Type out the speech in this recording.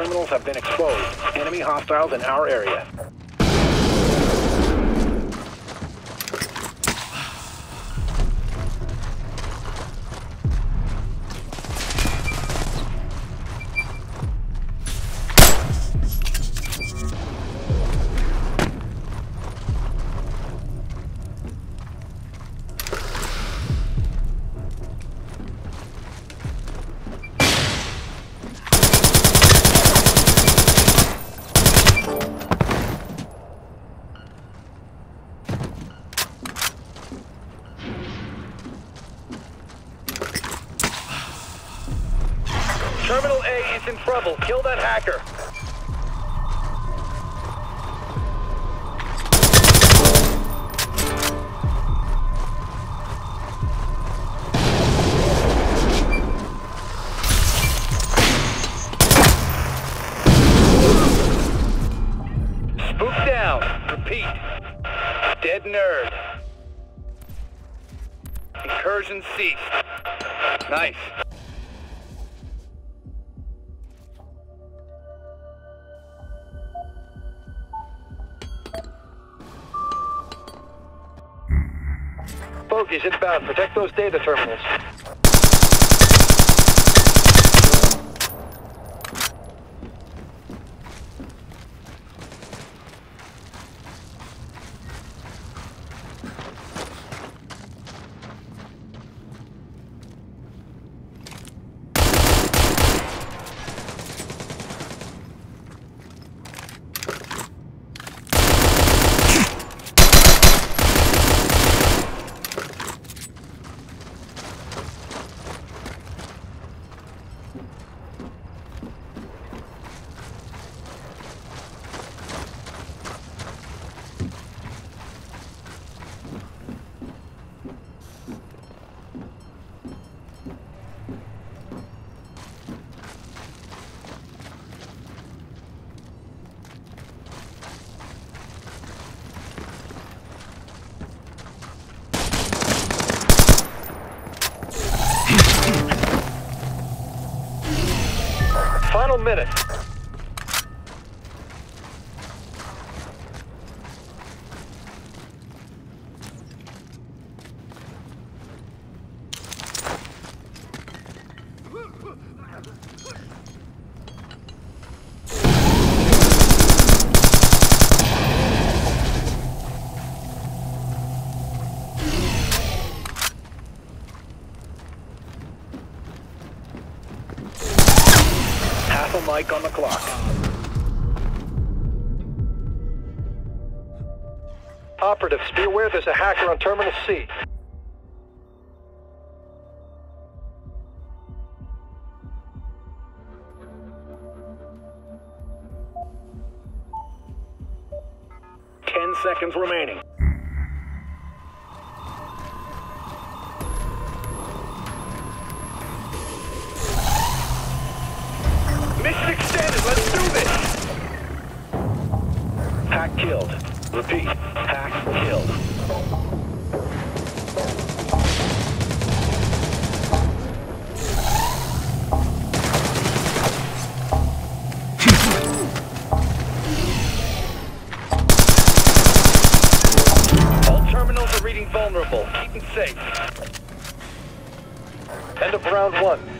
terminals have been exposed. Enemy hostiles in our area. Terminal A is in trouble. Kill that hacker. Spook down. Repeat. Dead nerd. Incursion ceased. Nice. Bogies inbound. Protect those data terminals. Final minute. Half a mic on the clock. Operatives, be aware there's a hacker on Terminal C. Ten seconds remaining. Mission extended, let's do this! Hack killed. Repeat, hack killed. All terminals are reading vulnerable. Keep them safe. End of round 1.